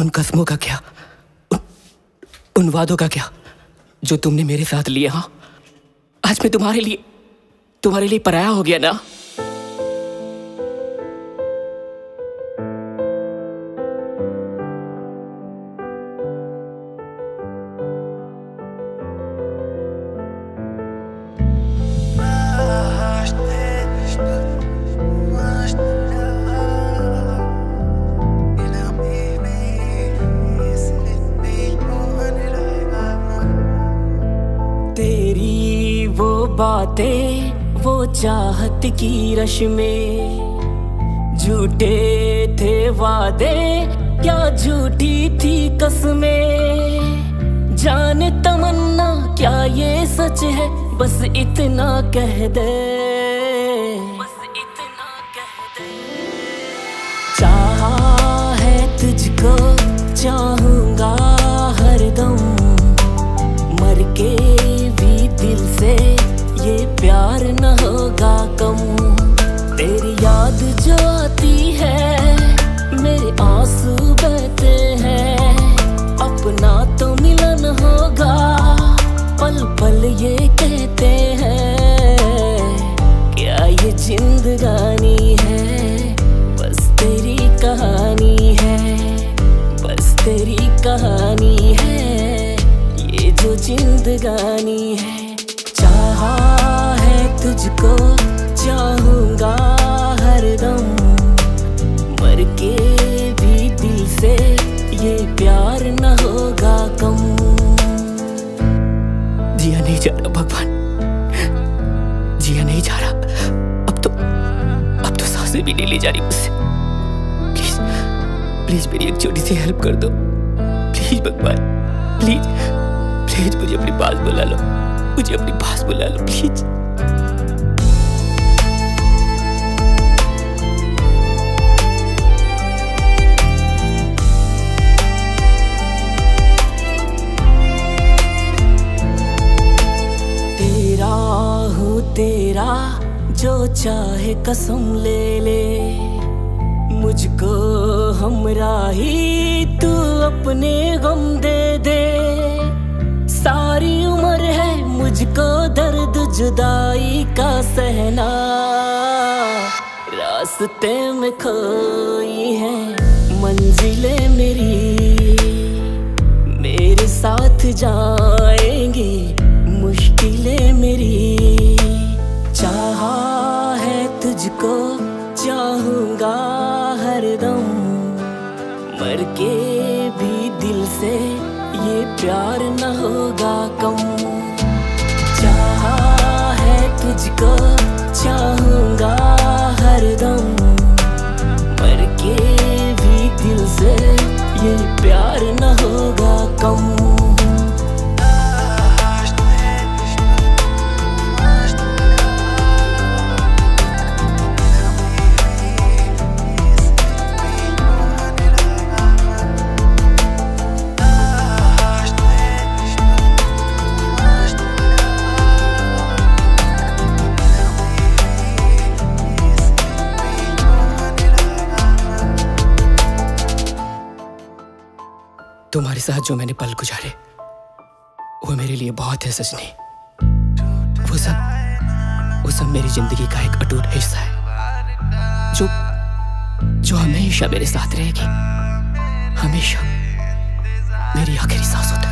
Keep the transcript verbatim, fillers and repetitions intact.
उन कस्मों का क्या, उन, उन वादों का क्या जो तुमने मेरे साथ लिए? हाँ, आज मैं तुम्हारे लिए तुम्हारे लिए पराया हो गया ना। तेरी वो बातें, वो चाहत की रश में, झूठे थे वादे, क्या झूठी थी कसमें। जाने तमन्ना क्या ये सच है, बस इतना कह दे, बस इतना कह दे। चाहा है तुझको, चाहूंगा हरदम, मर के भी दिल से ये प्यार न होगा कम। तेरी याद जो आती है, मेरे आंसू बहते हैं। अपना तो मिलन होगा, पल पल ये कहते हैं। क्या ये जिंदगानी है, बस तेरी कहानी है, बस तेरी कहानी है, ये जो जिंदगानी है। चाहा है तुझको, चाहूंगा हरदम, मर के भी दिल से ये प्यार न होगा कम। जिया नहीं जा रहा भगवान, जिया नहीं जा रहा। अब तो अब तो सांसें भी नहीं ली जा रही मुझसे। प्लीज प्लीज मेरी एक छोटी सी हेल्प कर दो, प्लीज भगवान, प्लीज प्लीज मुझे अपने पास बुला लो, मुझे अपने पास बुला लो प्लीज। तेरा हूँ तेरा, जो चाहे कसम ले ले, मुझको हमराही तू अपने गम दे दे। सारी उम्र है मुझको दर्द जुदाई का सहना, रास्ते में खोई है मंजिलें मेरी, मेरे साथ जाएंगी मुश्किलें मेरी। चाहा है तुझको, चाहूंगा हरदम, मर के भी दिल से ये प्यार न होगा कम। चाहा है तुझको, चाहूंगा हरदम, मर के भी दिल से ये प्यार न होगा कम। तुम्हारे साथ जो मैंने पल गुजारे, वो मेरे लिए बहुत है सजनी। वो सब वो सब मेरी जिंदगी का एक अटूट हिस्सा है, जो जो हमेशा मेरे साथ रहेगी, हमेशा मेरी आखिरी सांसों तक।